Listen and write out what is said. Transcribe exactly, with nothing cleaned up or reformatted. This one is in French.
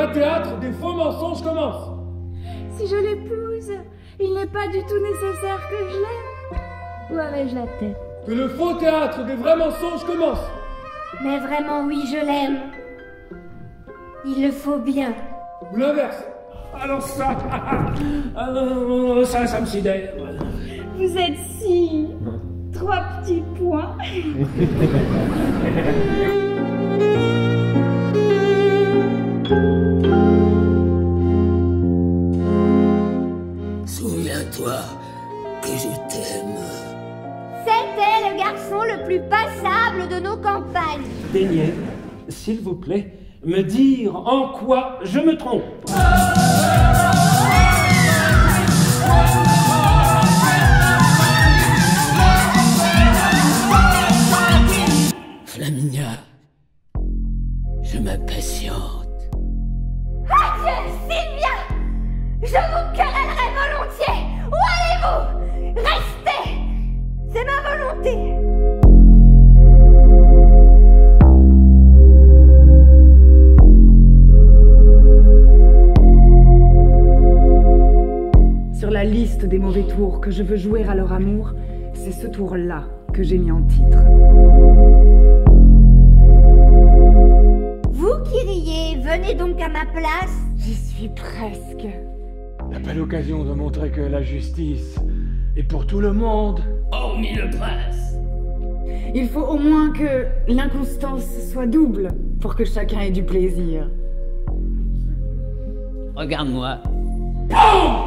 un théâtre, des faux mensonges commencent. Si je l'épouse, il n'est pas du tout nécessaire que je l'aime. Où avais-je la tête? Que le faux théâtre des vrais mensonges commence. Mais vraiment, oui, je l'aime. Il le faut bien. Ou l'inverse. Alors ça, ah, non, ça, ça me sidère. Vous êtes si... Trois petits points. Souviens-toi que je t'aime. C'était le garçon le plus passable de nos campagnes. Daignez, s'il vous plaît, me dire en quoi je me trompe. Flaminia, je m'impatiente. Adieu, Sylvia! Je vous querellerai volontiers! Où allez-vous? Restez! C'est ma volonté! Sur la liste des mauvais tours que je veux jouer à leur amour, c'est ce tour-là que j'ai mis en titre. Vous qui riez, venez donc à ma place. J'y suis presque. La belle occasion de montrer que la justice est pour tout le monde. Hormis le prince. Il faut au moins que l'inconstance soit double pour que chacun ait du plaisir. Regarde-moi. Boum!